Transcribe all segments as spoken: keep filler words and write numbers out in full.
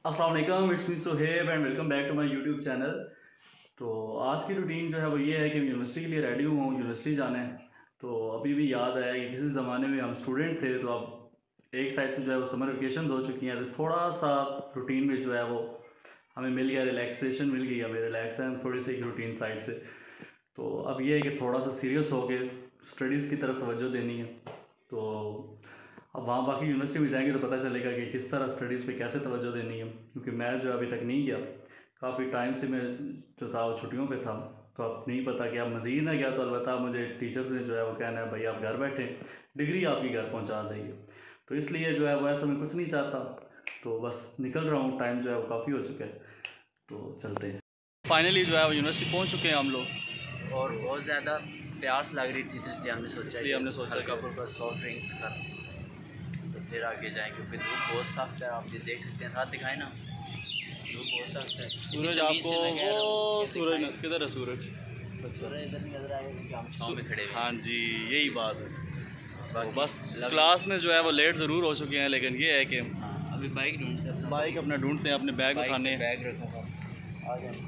अस्सलाम वालेकुम, it's me Sohaib and welcome back to my YouTube channel. तो आज की रूटीन जो है वो ये है कि यूनिवर्सिटी के लिए रेडी हुआ हूँ, यूनिवर्सिटी जाना है। तो अभी भी याद आया कि किसी ज़माने में हम स्टूडेंट थे, तो अब एक साइड से जो है वो समर वेकेशन हो चुकी हैं, तो थोड़ा सा रूटीन में जो है वो हमें मिल गया, रिलैक्सेशन मिल गई, हमें रिलैक्स है हम थोड़ी सी रूटीन साइड से। तो अब ये है कि थोड़ा सा सीरियस हो के स्टडीज़ की तरफ तवज्जो देनी है। तो अब वहाँ बाकी यूनिवर्सिटी में जाएंगे तो पता चलेगा कि किस तरह स्टडीज़ पे कैसे तवज्जो देनी है, क्योंकि मैं जो अभी तक नहीं गया, काफ़ी टाइम से मैं जो था वो छुट्टियों पे था। तो अब नहीं पता कि अब मज़ीद ना गया तो अलबत्ता मुझे टीचर्स ने जो है वो कहना है भाई आप घर बैठे, डिग्री आपकी घर पहुँचा देंगे। तो इसलिए जो है वो ऐसा मैं कुछ नहीं चाहता, तो बस निकल रहा हूँ, टाइम जो है वो काफ़ी हो चुका है, तो चलते हैं। फाइनली जो है वो यूनिवर्सिटी पहुँच चुके हैं हम लोग, और बहुत ज़्यादा प्यास लग रही थी, तो इसलिए हमने सोचा इसलिए हमने सोचा हल्का फुल्का सॉफ्ट ड्रिंक्स कर, तो फिर आगे जाएँ, क्योंकि धूप बहुत सख्त है। आप ये देख सकते हैं, साथ दिखाए ना, धूप बहुत सख्त है। सूरज आपको वो सूरज किधर है? सूरज सूरज इधर नहीं नजर आएगा क्योंकि हम छाँव में खड़े हैं। हाँ जी, यही बात है। तो बस क्लास में जो है वो लेट ज़रूर हो चुके हैं, लेकिन ये है कि हाँ, अभी बाइक ढूंढते हैं, बाइक अपना ढूंढते हैं, अपने बैग उठाने, बैग रखा था, आ जाए।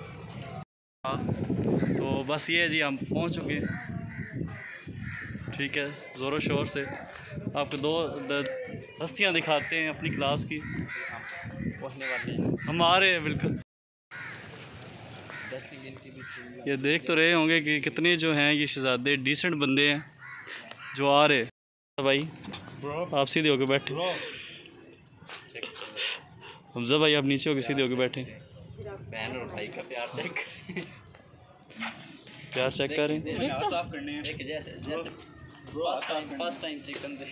तो बस ये है जी, हम पहुंच चुके हैं। ठीक है, ज़ोरों शोर से आपको दो हस्तियां दिखाते हैं अपनी क्लास की, पहुँचने वाले हैं हमारे बिल्कुल। दस की गिनती भी। ये देख तो रहे होंगे कि कितने जो हैं ये शहजादे डिसेंट बंदे हैं जो आ रहे। भाई आप सीधे होके बैठे, हमजा भाई आप नीचे होके सीधे होके बैठे। बहन और भाई का प्यार चेक करें, प्यार चेक करें। एक जैसे जैसे first time first time chicken दे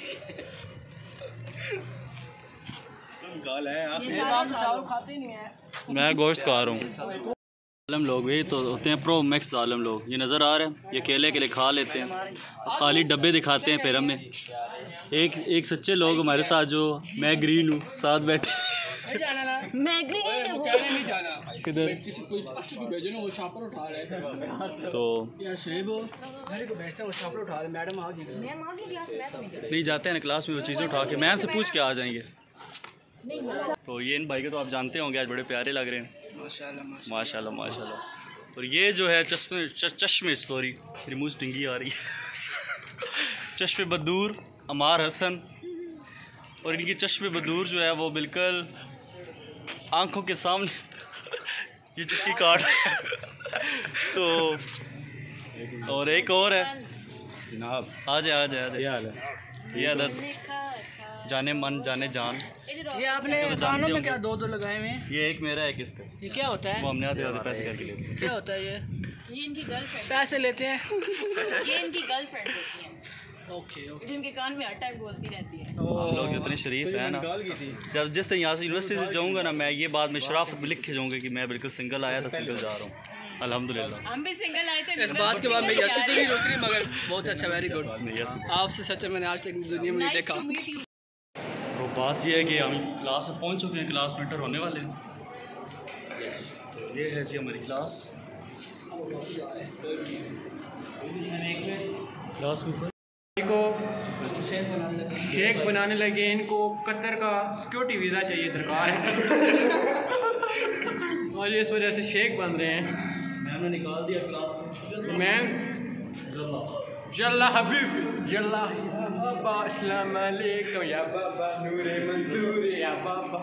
तुम गाल है आप चावल खाते ही नहीं है। मैं गोश्त खा रहा हूँ। आलम लोग ये तो होते हैं प्रो मैक्स आलम लोग, ये नज़र आ रहे हैं, ये केले के लिए खा लेते हैं, खाली डब्बे दिखाते हैं फिर हमें। एक एक सच्चे लोग हमारे साथ, जो मैं ग्रीन हूँ, साथ बैठे। मैं ग्रीन हूँ, नहीं जाना किधर किसी कोई अच्छी को भेजो ना, वो छापर उठा रहे तो यार शोएब घर को भेजते हैं, वो छापर उठा रहे। मैडम आओ, मैम आ गई क्लास में, तो नहीं नहीं जाते हैं ना क्लास में, वो चीज़ें उठा के मैम से पूछ के आ जाएंगे। तो ये इन भाई के तो आप जानते होंगे, आज बड़े प्यारे लग रहे हैं, माशाल्लाह माशाल्लाह माशाल्लाह। और ये जो है चश्मे चश्मे सॉरी मेरी मुँह टिंगी आ रही है चश्मे बदूर अमार हसन, और इनकी चश्मे बदूर जो है वो बिल्कुल आंखों के सामने ये चुटकी काट तो और एक और है जनाब, आ जाए आ जाए आ क्या जाए हाल है? ये आदत जाने मन जाने जान। ये आपने कानों में क्या दो दो लगाए हुए हैं? ये एक मेरा है, किसका? ये क्या होता है? वो हमने आधे आधे पैसे करके लेते हैं। क्या होता है ये? ये इनकी गर्लफ्रेंड, पैसे लेते हैं ये इनकी गर्लफ्रेंड होती है। Okay okay. जिनके कान में हर टाइम बोलती रहती है। हम लोग इतने शरीफ हैं ना, जब जिस तरह यहाँ से यूनिवर्सिटी से जाऊँगा ना, मैं ये बात में शराफत में लिख के जाऊँगा कि मैं बिल्कुल सिंगल आया था, सिंगल जा रहा हूँ अल्हम्दुलिल्लाह। हम भी सिंगल आए थे। इस बात के बाद मैं यसी तो नहीं रोक रही, मगर बहुत अच्छा, वेरी गुड। नहीं ऐसे आपसे सच मैंने आज तक दुनिया में नहीं नाइस देखा। To meet you. तो बात ये है कि हम क्लास में पहुंच चुके हैं, क्लास में एंटर होने वाले हैं। तो ये है जी हमारी क्लास, क्लास में को शेख बनाने लगे, इनको कतर का सिक्योरिटी वीज़ा चाहिए, दरकार है और ये इस वजह से शेख बन रहे हैं। मैम ने निकाल दिया क्लास से। मैम जल्ला हबीब जल्ला बाबा अस्सलाम वालेकुम या बाबा नूरे मंजूर या बाबा।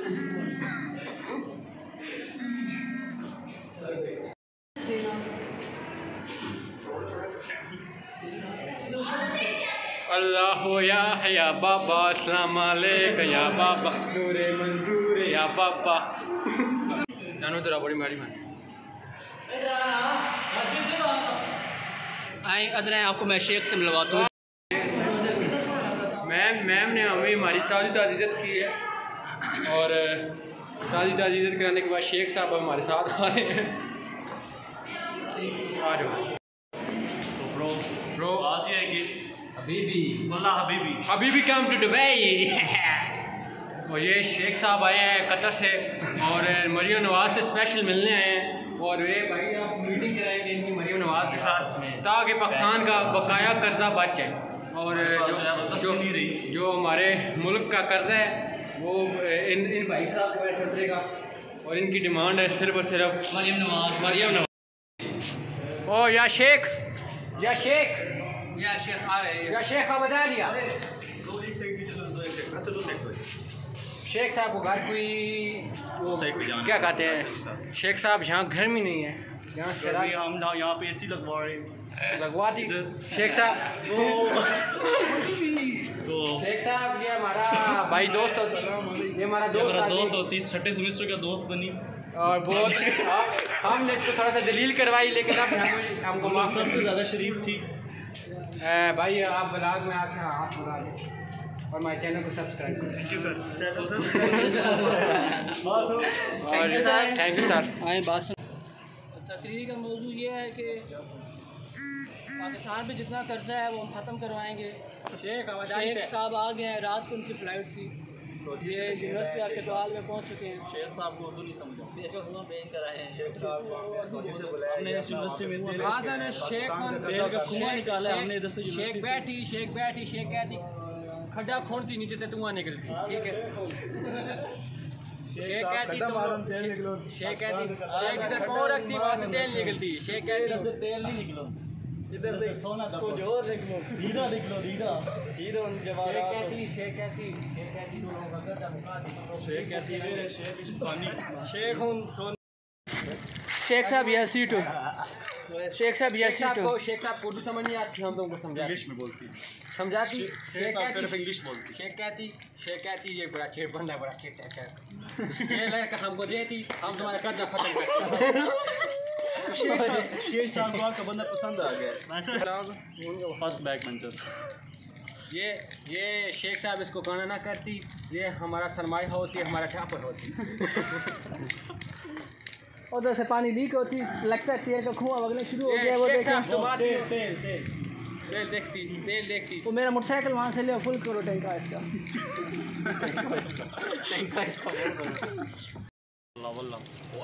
अल्लाह या या बाबा अस्सलाम वालेकुम या बाबा नूरे मंजूर या बाबा। जानो तेरा बड़ी मारी मान आए अदर हैं, आपको मैं शेख से मिलवाता हूँ। मैम मैम ने हमें हमारी ताज़ी ताज़ी इज़्ज़त की है, और ताज़ी ताज़ी इज़्ज़त कराने के बाद शेख साहब हमारे साथ आ रहे हैं। आ जाओ तो ब्रो ब्रो आ जाएगी हबीबी वल्ला हबीबी हबीबी कम टू दुबई। और ये शेख साहब आए हैं कतर से, और मरियम नवाज से स्पेशल मिलने आए हैं, और ये भाई आप मीटिंग कराएंगे इनकी मरियम नवाज के साथ, ताकि पाकिस्तान का बकाया कर्जा बच जाए, और जो जो, जो हमारे मुल्क का कर्जा है वो इन इन भाई साहब के वैसे उतरेगा और इनकी डिमांड है सिर्फ और सिर्फ मरियम नवाज मरियम नवाज। ओ या शेख या शेख या शेख आ रहे हैं। या शेख आप बता दिया शेख साहब को घर कोई वो क्या कहते हैं शेख साहब यहाँ घर में नहीं है यहाँ शराब हम यहाँ पे एसी लगवा रहे हैं लगवा दी शेख साहब तो शेख साहब ये हमारा भाई दोस्त होती ये हमारा दोस्त मेरा आदमी। दोस्त होती छठे सेमेस्टर का दोस्त बनी और बहुत हम- हमने इसको थोड़ा सा दलील करवाई लेकिन अब हमको हमको माफ कर सबसे ज़्यादा शरीफ थी ए, भाई आप ब्लॉग में आके हाथ बढ़ा दें और हमारे चैनल को सब्सक्राइब करें थैंक यू सर और थैंक यू सर आए बात सुन। तकरीर का मौजू ये है कि पाकिस्तान पे जितना कर्जा है वो हम ख़त्म करवाएंगे। शेख शेख साहब आ गए हैं, रात को उनकी फ़्लाइट थी, ये यूनिवर्सिटी आके सवाल में पहुंच चुके हैं। शेख साहब को उर्दू नहीं समझा शेख को भेज कर आए हैं। हमने इस यूनिवर्सिटी में तेल आजा ने शेख तेल का कुआं निकाला है, हमने इधर से शेख यूनिवर्सिटी से बैठी शेख बैठी शेख कहती खड्डा खोदती नीचे से धुआं निकलती ठीक है शेख कहती तो शेख कहती शेख इधर पाँव रखती वहाँ से तेल निकलती शेख कहती तेल नहीं निकलो इधर देख सोना का कुछ और देख लो हीरा देख लो हीरा हीरो शेख कहती शेख कहती शेख कहती तो लोगों का कर्जा मुका दी शेख कहती है शेख पानी शेख हूं सोना शेख साहब या सीटो शेख साहब या शेख साहब सीटो को शेख साहब को उर्दू समझ नहीं आती हम तुमको समझा इंग्लिश में बोलती समझाती शेख शेख साहब सिर्फ कहती इंग्लिश बोलती शेख कहती शेख कहती ये बड़ा शेख बंदा है बड़ा शेख कहता है ये लड़का हमको देती हम तुम्हारा कर्जा खत्म करते शेख साहब को आपका बंदा पसंद आ गया फर्स्ट बैक बेंचर ये ये शेख साहब इसको गाना ना करती ये हमारा सरमाया होती हमारा ठापर होती उधर से पानी लीक होती लगता है तेल का कुआं वगैरह शुरू हो गया। वो शेख देखा साहब तो बात तेल तेल तेल तेल देखती तेल देखती वो मेरा मोटरसाइकिल वहाँ से ले फुल करो टैंका इसका टैंका इसका अल्लाह वल्लाह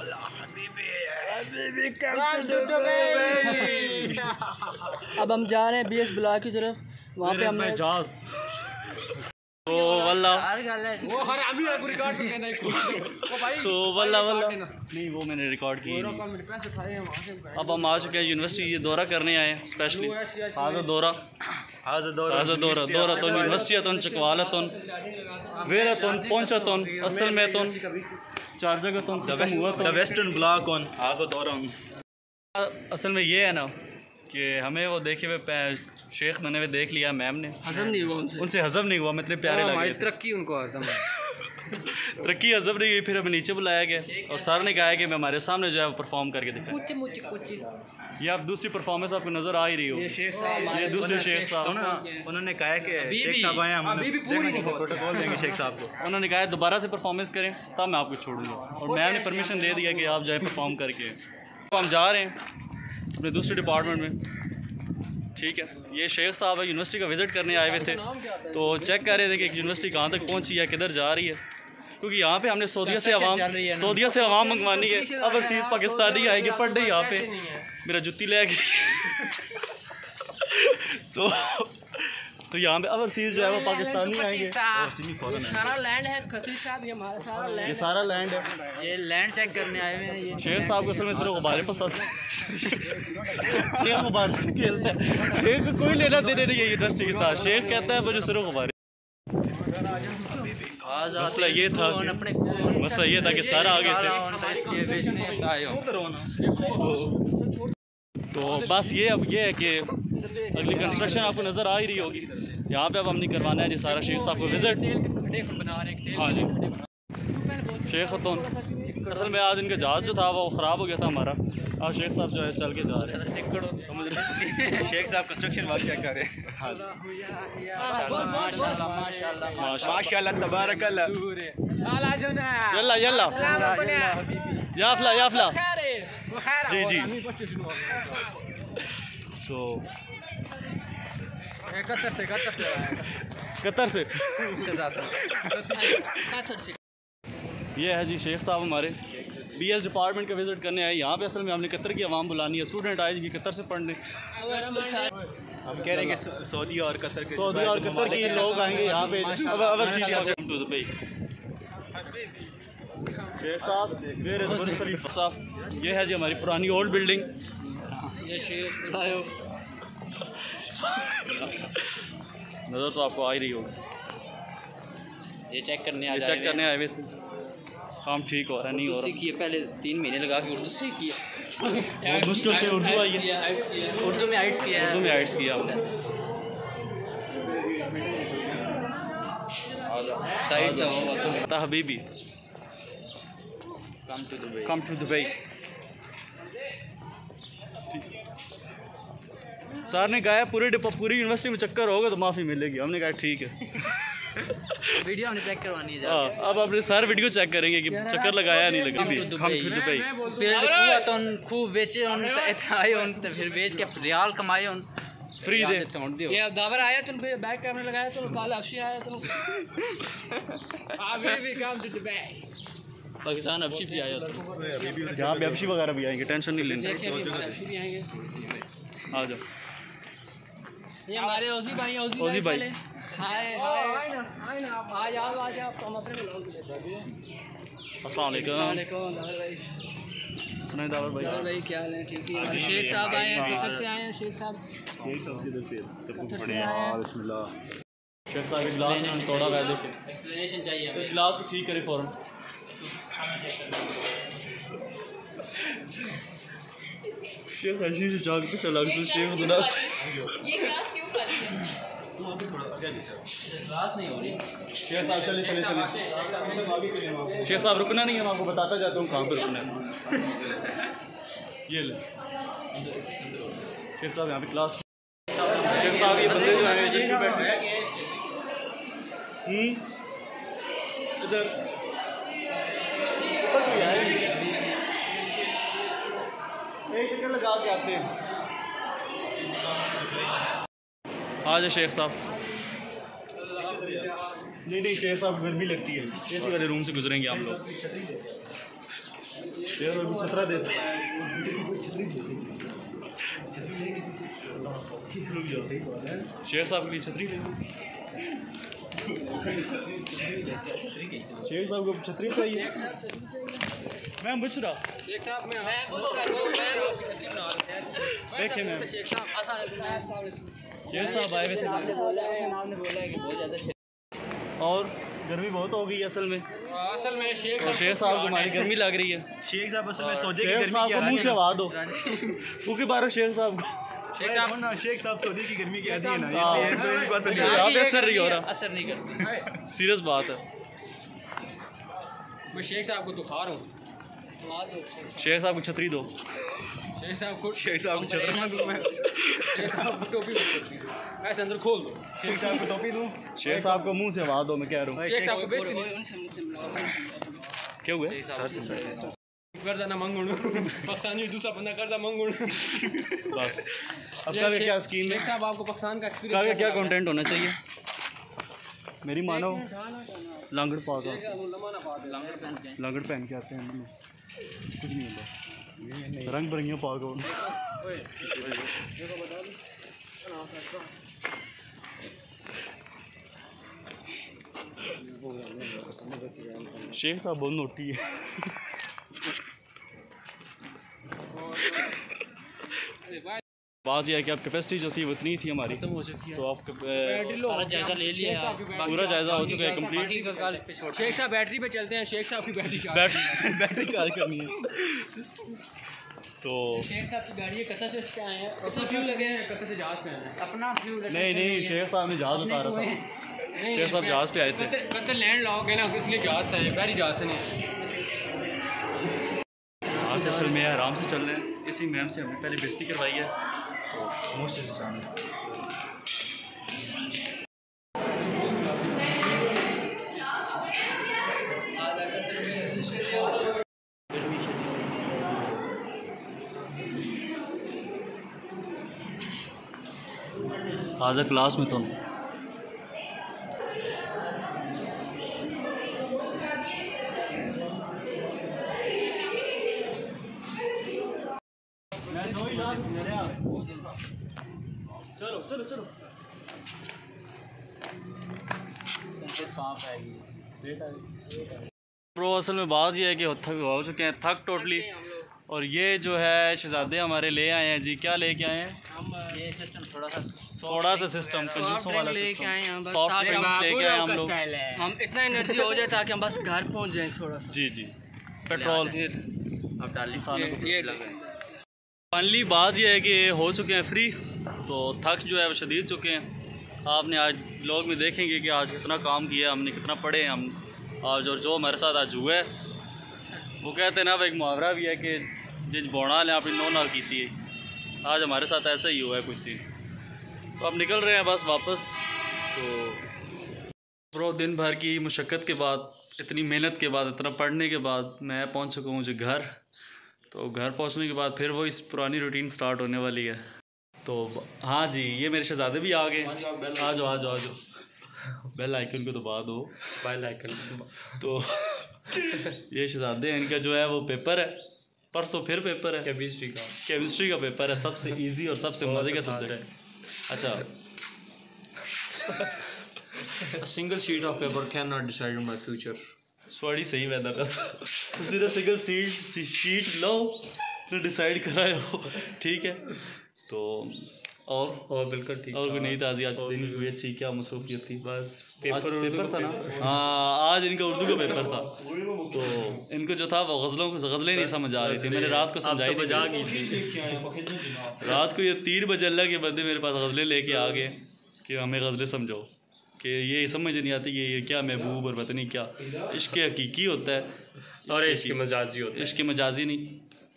अब हम जा रहे हैं बी एस ब्लॉक की तरफ वहाँ पे हमने जहाज तो वल्ला वो हर अभी आपको रिकॉर्ड भी करना है वो भाई तो वल्ला वल्ला नहीं वो मैंने रिकॉर्ड की नहीं। मेरे पैसे खाए हैं वहाँ से अब हम आ चुके हैं यूनिवर्सिटी ये दौरा करने आए हैं स्पेशली हाजा दौरा हाजा दौरा हाजा दौरा दौरा तो यूनिवर्सिटी तो चकवाला तो वेरा तो पहुंचा तो असल में तो चार जगह तो द वेस्टर्न ब्लॉक ऑन हाजा दौरा असल में ये है ना कि हमें वो देखे हुए शेख मैंने भी देख लिया मैम ने हजम नहीं हुआ उनसे उनसे हजम नहीं हुआ मतलब प्यारे लगे तरक्की उनको हजम तरक्की हजम नहीं हुई फिर हमें नीचे बुलाया गया और सर ने कहा कि मैं हमारे सामने जो है वो परफॉर्म करके दिखाएं। कुछ मुझ कुछ ये आप दूसरी परफॉर्मेंस आपको नज़र आ ही रही हो ये शेख साहब ये दूसरे शेख साहब उन्होंने कहा कि शेख साहब आए हम अभी भी पूरी नहीं होती। प्रोटोकॉल देंगे शेख साहब को उन्होंने कहा दोबारा से परफॉर्मेंस करें तब मैं आपको छोड़ूंगा और मैम ने परमिशन दे दिया कि आप जाए परफॉर्म करके। तो हम जा रहे हैं अपने दूसरे डिपार्टमेंट में ठीक है। ये शेख साहब है यूनिवर्सिटी का विज़िट करने आए हुए थे तो चेक कर रहे थे कि यूनिवर्सिटी कहाँ तक पहुँची है किधर जा रही है क्योंकि यहाँ पे हमने सऊदीया से आवाम सऊदीया से आवाम मंगवानी है ओवरसीज़ पाकिस्तानी आएगी पढ़ रही यहाँ पे मेरा जुत्ती ले गई तो तो यहाँ पे ओवरसीज़ जो है वो पाकिस्तानी आएंगे ये सारा लैंड है खत्री साहब ये हमारा सारा ये लैंड सारा लैंड है। ये लैंड चेक करने आए हुए हैं ये शेख साहब को असल में सिर्फ गुब्बारे पसंद है शेख गुब्बारे से खेलता है शेख को कोई लेना देना नहीं है यूनिवर्सिटी के साथ शेख कहता है मुझे सिर्फ गुब्बारे। मसला ये था मसला ये था कि सारा आ गए थे तो बस ये अब ये है कि अगली कंस्ट्रक्शन आपको नज़र आ ही रही होगी यहाँ पे अब हमने करवाना है जी सारा शेख साहब को विज़िट। हाँ जी शेख खतून असल में आज इनका जहाज़ जो था वो ख़राब हो गया था हमारा आज शेख साहब जो है चल के जा रहे हैं समझ रहे शेख साहब कंस्ट्रक्शन वर्क चेक कर रहे हैं हाँ जी माशाल्लाह तबारकल्लाह यल्ला यल्ला याफला याफला जी जी तो कतर से कतर से कतर से कतर से ये है जी शेख साहब हमारे बी एस डिपार्टमेंट का विज़िट करने आए यहाँ पे असल में हमने कतर की आवाम बुलानी है स्टूडेंट आए जी कतर से पढ़ने हम कह रहे हैं कि सऊदी और कतर के सऊदी और कतर के लोग आएंगे यहाँ पे ओवरसीज़ टू दुबई शेख साहब, ये रिजवान खलीफा साहब, ये है जी हमारी पुरानी ओल्ड बिल्डिंग। ये शेख लायो नज़र तो आपको आ ही रही होगी। ये चेक करने आ ये जाए चेक करने आए हुए थे, काम ठीक हो रहा है नहीं हो रहा। सीखी है, पहले तीन महीने लगा के उर्दू सीखी है। बहुत मुश्किल से उर्दू आई है। उर्दू में आइट्स किया है। उर्दू में आइट्स किया आपने। साइड से हो ता हबीबी come to Dubai. Come to Dubai. Sir ने कहा पूरे पूरी यूनिवर्सिटी में चक्कर होगा तो माफ़ी मिलेगी। हमने कहा ठीक है। वीडियो हमने चेक करवानी है। हाँ, अब अपने सर वीडियो चेक करेंगे कि चक्कर लगाया नहीं लगा भी। हम फिर दुबई फिर तो खूब बेचे उन आए उन फिर बेच के रियाल कमाए उन फ्री दे। ये अब दावर आया तुम बैक कैमरा लगाया तो काल अफशी आया तो अभी भी कम टू दुबई। पाकिस्तान अफशी भी आया था, जहाँ पे अफशी वगैरह भी आएंगे, टेंशन नहीं लेनी। देखिए अभी हमारे अफशी भी आएंगे। आ जाओ। ये हमारे ओजी भाई ओजी ओजी भाई। हाय हाय आ जाओ आ जाओ हम अपने ब्लॉग में अस्सलाम वालेकुम। वालेकुम दावर भाई। सुनाई दावर भाई। दावर भाई क्या हाल है? ठीक है। हमारे शेख साहब आए हैं, कतर से आए हैं शेख साहब। बिस्मिल्लाह। शेख साहब के गिलास में तोड़ा हुआ है, देखो एक्सप्लेनेशन चाहिए इस गिलास को ठीक करे फ़ौरन। शेख ऐसी से जाग पे चला गया शेख गिलास। ये क्लास क्यों खाली है? क्लास नहीं हो रही। शेख साहब चले चले चले शेख साहब रुकना नहीं है, मैं आपको बताता जाता हूँ कहाँ पे रुकना है। ये ले शेख साहब यहाँ पे क्लास। शेख साहब ये बंदे जो हैं ये बैठे हैं इधर एक चक्कर लगा के आते हैं। आ जाए शेख साहब। नहीं नहीं शेख साहब गर्मी लगती है, एसी वाले रूम से गुजरेंगे हम लोग। शेख साहब को छतरा देते शेख साहब के लिए छतरी ले। शेख साहब को छतरी चाहिए। मैम बुशरा शेख साहब मैं मैं देखे मैम शेख साहब आसान शेख साहब आए हुए थे नाम ने बोला है कि बहुत ज़्यादा और गर्मी बहुत हो गई है असल में। असल में शेख और शेख साहब को हमारी गर्मी लग रही है। शेख साहब असल में सौदे की शेख गर्मी साहब की को मुँह से आवा दो क्योंकि बारह शेख साहब को शेख साहब ना शेख साहब सौदे की गर्मी की आती है ना, हाँ। इसलिए इनको असर नहीं यहाँ होता। पे असर नहीं हो रहा, असर नहीं करती। सीरियस बात है। मैं शेख साहब को दुखार हूँ। शेख साहब को छतरी दो। शेख साहब को शेख साहब को छतरी ना दूं मैं। शेख साहब को टोपी मत कर दीजिए, ऐसे अंदर खोल दो। शेख साहब को टोपी दूं। शेख साहब को मुंह से आवा दो, मैं कह रहा हूँ। शेख साहब को बेइज्जती क्या हुआ? करदा ना मंगुण पाकिस्तानी दूसरा बंदा करदा मंगुण। बस अब का क्या स्कीम है? शेख साहब आपको पाकिस्तान का का एक्सपीरियंस क्या कंटेंट होना चाहिए? मेरी मानो लांगड़ पा का लांगड़ पहन के आते हैं हम, कुछ नहीं होता। रंग बिरंगियाँ पा का शेख साहब बहुत नोटी है। बात यह है कि आप कैपेसिटी जो थी वो इतनी थी हमारी, खत्म हो चुकी है। तो आप सारा जायजा ले लिया है। पूरा जायजा हो चुका है कंप्लीट। बाकी का कल पे छोड़। शेख साहब बैटरी पे चलते हैं, शेख साहब की battery charge. Battery battery charge करनी है तो शेख साहब की गाड़ी है, कतर से इसके आए हैं, कितना फ्यूल लगे हैं, कतर से जहाज पे आए हैं। अपना फ्यूल नहीं नहीं शेख साहब ने जहाज उतारा था। शेख साहब जहाज पे आए थे। कतर कतर लैंड लॉग है ना, इसलिए जहाज से आए, बहरी जहाज से नहीं। आज असल में आराम से चल रहे हैं। इसी मैम से हमने पहले बेइज्जती करवाई है तो मुझसे जान आज क्लास में तो चलो चलो चलो सांप है ये। प्रो असल में बात ये है कि थक हो चुके हैं, थक टोटली। और ये जो है शहजादे हमारे ले आए हैं जी। क्या लेके आए हैं? हम ये सिस्टम थोड़ा सा थोड़ा सा सिस्टम कंजूसों वाला लेके आए हैं, बस सॉफ्ट ताकि ड्रिंक्स लेके आए हम लोग। हम इतना एनर्जी हो जाए ताकि हम बस घर पहुंच जाएं थोड़ा सा। जी जी पेट्रोल अब डाल इंसानों को ये फाइनली बात ये है कि हो चुके हैं फ्री, तो थक जो है वो शदीद चुके हैं। आपने आज लोग में देखेंगे कि आज कितना काम किया हमने, कितना पढ़े हैं हम। आज और जो हमारे साथ आज हुआ है वो कहते हैं ना, वो एक मुहावरा भी है कि जिन बोना ने अपनी नौ नाल की थी। आज हमारे साथ ऐसा ही हुआ है कुछ सीन। तो अब निकल रहे हैं बस वापस। तो प्रो दिन भर की मुशक्क़त के बाद, इतनी मेहनत के बाद, इतना पढ़ने के बाद मैं पहुंच चुका हूँ मुझे घर। तो घर पहुंचने के बाद फिर वो इस पुरानी रूटीन स्टार्ट होने वाली है। तो हाँ जी, ये मेरे शहजादे भी आ गए। आ जाओ आ जाओ आ जाओ बेल आइकन को दबा दो, बेल आइकन। तो ये शहजादे हैं, इनका जो है वो पेपर है परसों, फिर पेपर है केमिस्ट्री का। केमिस्ट्री का पेपर है, सबसे इजी और सबसे मज़े का सब्जेक्ट है। अच्छा, A single sheet of paper cannot decide on my future. Sorry सही वैदा का सिर्फ सिंगल सीट शीट लो तो डिसाइड कराए हो, ठीक है। तो और और बिल्कुल ठीक। और कोई नहीं ताज़ी आज दिन की हुई अच्छी, क्या मसरूफियत थी? बस पेपर पेपर था ना। हाँ, आज इनका उर्दू का पेपर था। तो इनको जो था वो गज़लों को गज़लें नहीं समझ आ रही थी। मैंने रात को समझाई थी, रात को ये तीन बजे अल्लाह के बंदे मेरे पास गज़लें लेके आ गए कि हमें गज़लें समझाओ, कि ये समझ नहीं आती कि ये क्या महबूब और पता नहीं क्या। इश्क हकीकी होता है और इश्क मजाजी होता है। इश्क मजाजी नहीं।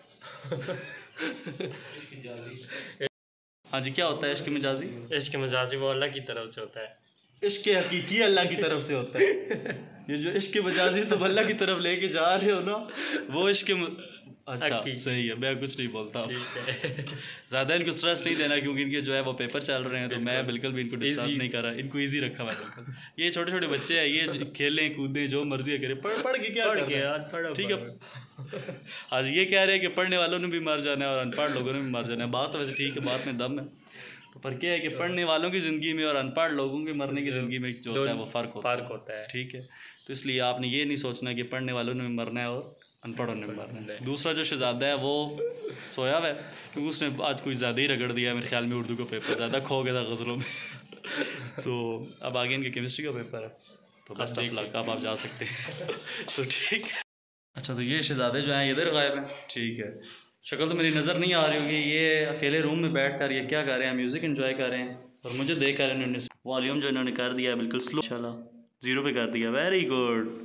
हाँ जी, क्या होता है इश्क मजाजी? इश्क मजाजी वो अल्लाह की तरफ से होता है। इश्क हकीकी अल्लाह की तरफ से होता है। ये जो इश्क मजाजी तुम अल्लाह की तरफ लेके जा रहे हो ना, वो इश्क म... अच्छा सही है, मैं कुछ नहीं बोलता। ज़्यादा इनको स्ट्रेस नहीं देना क्योंकि इनके जो है वो पेपर चल रहे हैं। तो मैं बिल्कुल भी इनको डिस्टर्ब नहीं कर रहा, इनको इजी रखा मैं बिल्कुल। ये छोटे छोटे बच्चे हैं, ये खेलें कूदें जो मर्जी करें, पढ़ पढ़ के क्या कर यार, ठीक है। आज ये कह रहे हैं कि पढ़ने वालों ने भी मर जाना है और अनपढ़ लोगों ने भी मर जाना है। बात तो वैसे ठीक है, बात में दम है। तो पर क्या है कि पढ़ने वालों की ज़िंदगी में और अनपढ़ लोगों के मरने की ज़िंदगी में जो होता है वो फ़र्क होता है फ़र्क होता है, ठीक है। तो इसलिए आपने ये नहीं सोचना कि पढ़ने वालों ने भी मरना है और अनपढ़ों ने भी मरना है। दूसरा जो शहजादा है वो सोया हुआ है क्योंकि उसने आज कुछ ज़्यादा ही रगड़ दिया मेरे ख्याल में, उर्दू का पेपर ज़्यादा खो गया था गज़लों में। तो अब आगे इनके केमिस्ट्री का पेपर है, तो बस ठीक लगा, अब आप जा सकते हैं। तो ठीक है। अच्छा, तो ये शहजादे जो हैं इधर गायब हैं, ठीक है। शक्ल तो मेरी नज़र नहीं आ रही होगी। ये अकेले रूम में बैठ कर ये क्या कर रहे हैं, म्यूज़िक इन्जॉय कर रहे हैं और मुझे देख कर इन्होंने वॉल्यूम जो इन्होंने कर दिया है बिल्कुल स्लो, इंशाल्लाह ज़ीरो पे कर दिया। Very good.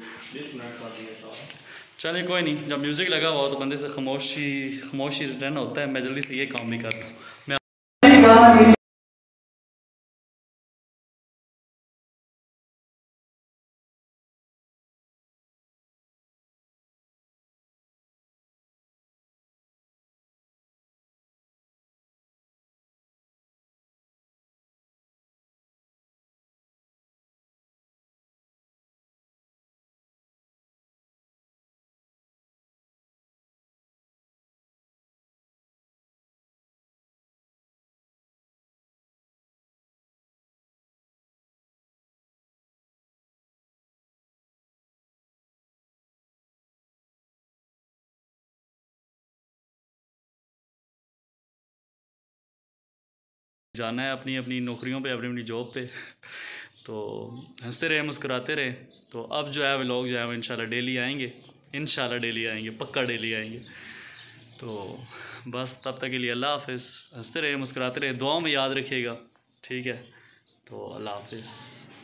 चलिए कोई नहीं, जब म्यूज़िक लगा हुआ तो बंदे से खामोशी खामोशी रहना होता है। मैं जल्दी से ये काम भी करता हूँ। मैं जाना है अपनी अपनी नौकरियों पे, अपनी अपनी जॉब पे। तो हंसते रहे मुस्कुराते रहे। तो अब जो है वो लोग जो है वो इंशाल्लाह डेली आएंगे, इंशाल्लाह डेली आएंगे, पक्का डेली आएंगे। तो बस तब तक के लिए अल्लाह हाफ़िज़। हंसते रहे मुस्कुराते रहे, दुआ में याद रखिएगा, ठीक है। तो अल्लाह हाफ़िज़।